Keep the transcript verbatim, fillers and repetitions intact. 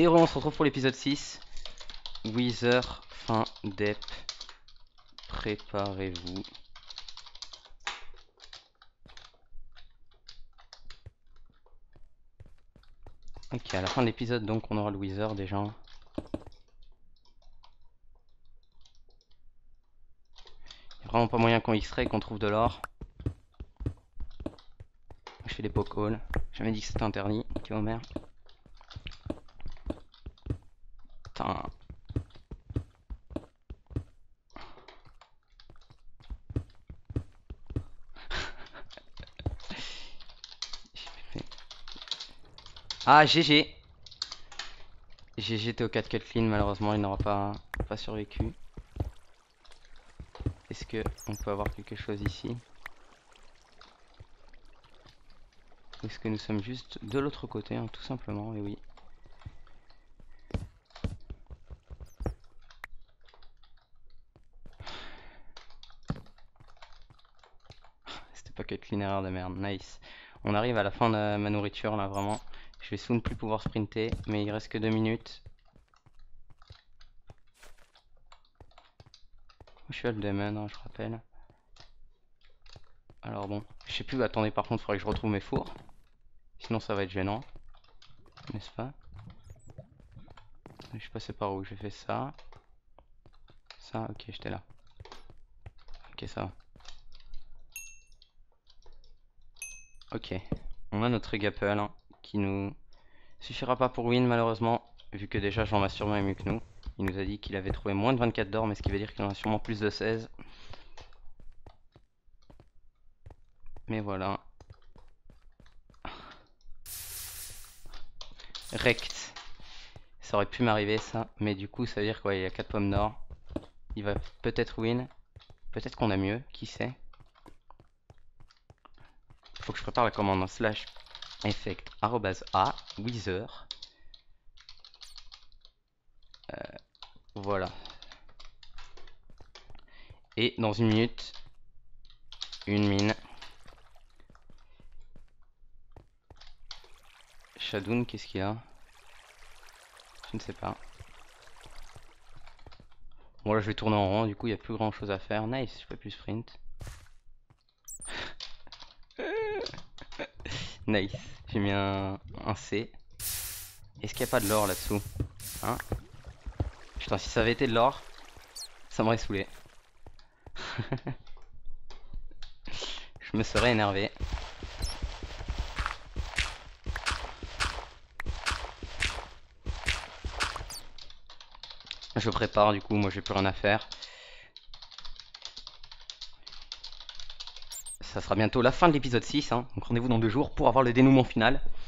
Et on se retrouve pour l'épisode six. Wither, fin d'Ep. Préparez-vous. Ok, à la fin de l'épisode, donc, on aura le Wither déjà. Il n'y a vraiment pas moyen qu'on extrait et qu'on trouve de l'or. Je fais des pokeballs. J'avais dit que c'était interdit. Ok, Homer. Putain. Ah, G G. G G T O quatre Kathleen, malheureusement, il n'aura pas, pas survécu. Est-ce que on peut avoir quelque chose ici? Ou est-ce que nous sommes juste de l'autre côté, hein, tout simplement? Et oui. C'était pas Kathleen, erreur de merde. Nice. On arrive à la fin de ma nourriture là, vraiment. Je vais soon plus pouvoir sprinter, mais il reste que deux minutes. Je suis à le Demon, hein, je rappelle. Alors bon, je sais plus, attendez, par contre, il faudrait que je retrouve mes fours. Sinon ça va être gênant. N'est-ce pas? Je suis passé par où? J'ai fait ça. Ça, ok, j'étais là. Ok, ça va. Ok, on a notre egg apple hein, qui nous suffira pas pour win malheureusement, vu que déjà Jean sûrement est mieux que nous. Il nous a dit qu'il avait trouvé moins de vingt-quatre d'or, mais ce qui veut dire qu'il en a sûrement plus de seize. Mais voilà. Rect. Ça aurait pu m'arriver ça, mais du coup ça veut dire qu'il y a quatre pommes d'or. Il va peut-être win. Peut-être qu'on a mieux, qui sait. Faut que je prépare la commande en slash effect arrobase a wither. Euh, voilà. Et dans une minute, une mine. Shadoun, qu'est-ce qu'il a? Je ne sais pas. Bon là je vais tourner en rond, du coup il n'y a plus grand chose à faire. Nice, je peux plus sprint. Nice, j'ai mis un, un C. Est-ce qu'il n'y a pas de l'or là-dessous? Hein? Putain, si ça avait été de l'or, ça m'aurait saoulé. Je me serais énervé. Je prépare du coup, moi j'ai plus rien à faire. Ça sera bientôt la fin de l'épisode six, hein. Donc rendez-vous dans deux jours pour avoir le dénouement final.